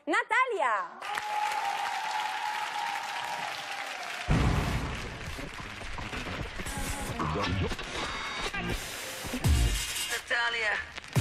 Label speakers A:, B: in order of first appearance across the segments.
A: Natalia.
B: Natalia.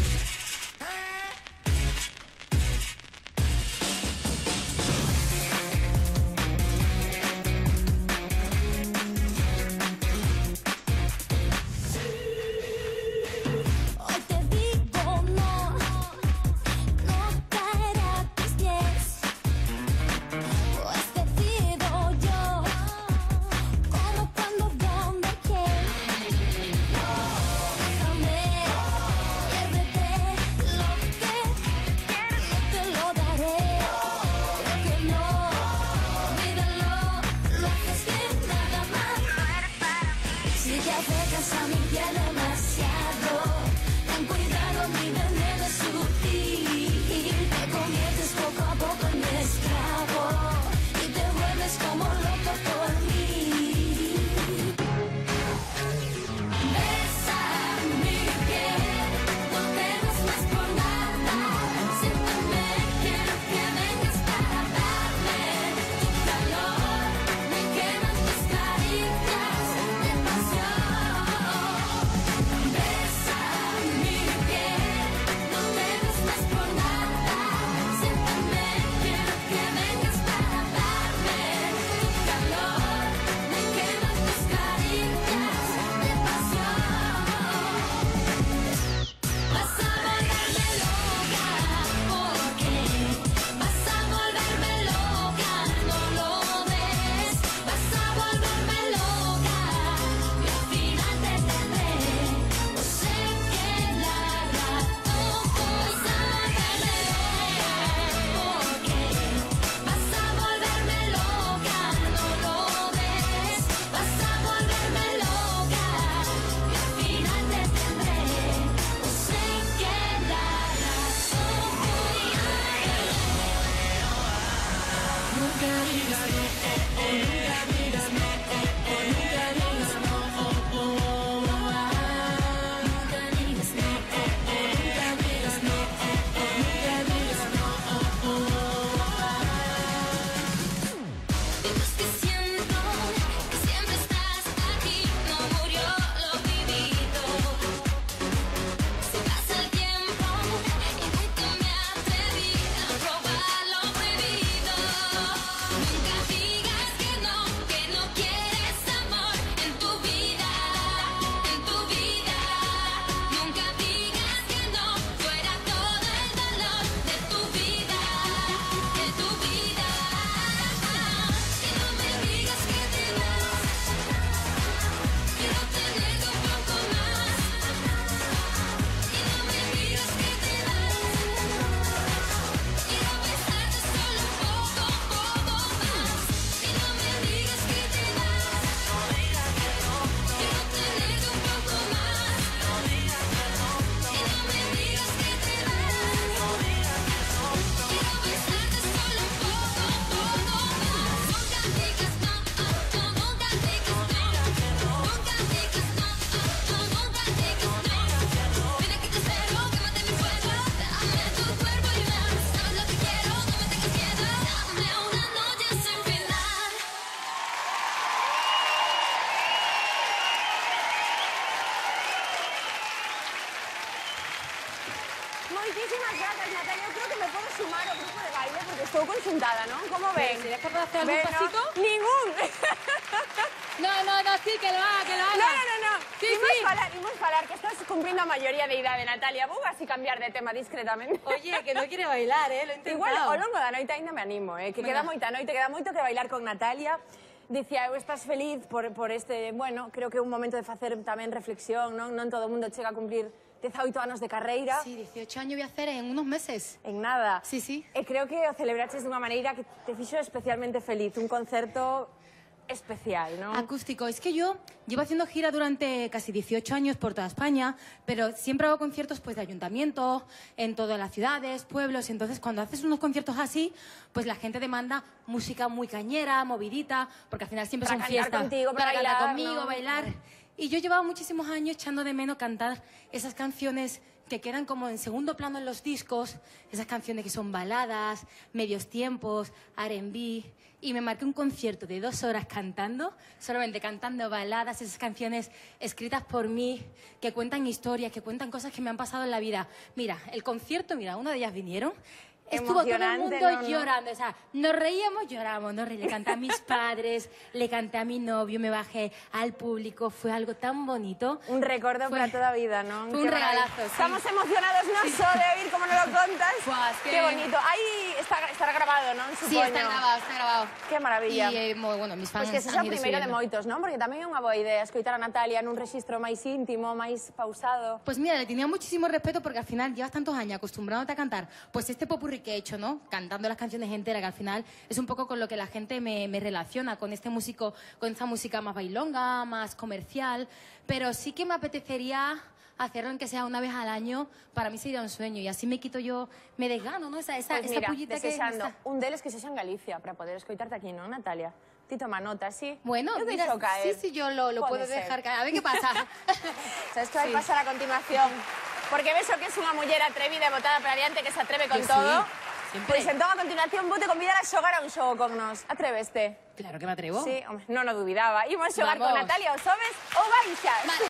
A: Muchísimas gracias, Natalia. Yo creo que me puedo sumar al grupo de baile porque estoy consultada, ¿no? ¿Cómo ven?
C: ¿Serías capaz de hacer algún pasito?
A: Ningún.
C: No, sí, que lo haga, que lo haga.
A: No.
C: Sí,
A: Imos falar que estás cumplindo a maioría de idade, Natalia. Vou así cambiar de tema discretamente.
C: Oye, que no quiere bailar, lo he intentado.
A: Igual, ao longo da noite ainda me animo, que queda moita noite, queda moito que bailar con Natalia. Dicía, eu estás feliz por este, bueno, creo que é un momento de facer tamén reflexión, non? Non todo o mundo chega a cumplir 18 anos de carreira.
C: Sí, 18 años voy a hacer en unos meses.
A: En nada.
C: Sí, sí.
A: E creo que o celebraches dunha maneira que te fixo especialmente feliz, un concerto especial, ¿no?
C: Acústico. Es que yo llevo haciendo gira durante casi 18 años por toda España, pero siempre hago conciertos pues de ayuntamientos, en todas las ciudades, pueblos. Entonces, cuando haces unos conciertos así, pues la gente demanda música muy cañera, movidita, porque al final siempre son fiestas.
A: Contigo, para
C: cantar
A: bailar,
C: conmigo,
A: ¿no?
C: bailar. Y yo llevaba muchísimos años echando de menos cantar esas canciones que quedan como en segundo plano en los discos, esas canciones que son baladas, medios tiempos, R&B, y me marqué un concierto de 2 horas cantando, solamente cantando baladas, esas canciones escritas por mí, que cuentan historias, que cuentan cosas que me han pasado en la vida. Mira, el concierto, mira, una de ellas vinieron, estuvo todo el mundo llorando, o sea, nos reíamos, lloramos, le canté a mis padres, le canté a mi novio, me bajé al público, fue algo tan bonito.
A: Un recuerdo para toda vida, ¿no?
C: Fue un regalazo, sí.
A: Estamos emocionados, no solo de oír cómo nos lo contas.
C: Buah, es que...
A: Qué bonito. Ahí estará grabado, ¿no?
C: Sí, está grabado.
A: Qué maravilla.
C: E, bueno, mis fans
A: Pois que ese é o primeiro de moitos, non? Porque tamén é unha boa idea escoitar a Natalia nun rexistro máis íntimo, máis pausado.
C: Pues mira, le tenía muchísimo respeto porque al final llevas tantos años acostumbrándote a cantar. Pues este popurrí que he hecho, ¿no? Cantando las canciones enteras, que al final es un poco con lo que la gente me relaciona, con este músico, con esta música más bailonga, más comercial. Pero sí que me apetecería hacerlo en que sea una vez al año. Para mí sería un sueño y así me quito yo, me desgano, ¿no? Esa
A: mira,
C: pullita
A: desexando
C: que...
A: un deles que sexa en Galicia para poder escoitarte aquí, ¿no, Natalia? Ti toma nota, sí?
C: Bueno,
A: yo
C: mira,
A: caer.
C: sí, yo lo puedo dejar caer. A ver qué pasa.
A: ¿Sabes qué vai pasar a continuación? Porque ves que es unha muller atrevida e botada para adiante que se atreve con
C: Que
A: todo.
C: Sí,
A: Pois entón, a continuación, vou te convidar a xogar a un xogo con nos. Atreveste?
C: Claro que me atrevo.
A: Sí, home, non o dubidaba. Imos xogar
C: Vamos.
A: con Natalia, o sobes ou baixas?